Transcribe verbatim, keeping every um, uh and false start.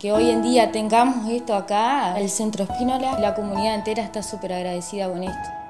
Que hoy en día tengamos esto acá, el Centro Spínola, la comunidad entera está súper agradecida con esto.